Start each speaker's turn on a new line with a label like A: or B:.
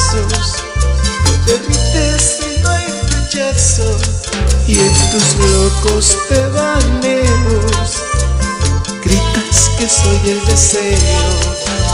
A: besos, te derrites y no hay rechazo, y en tus locos devaneos gritas que soy el deseo.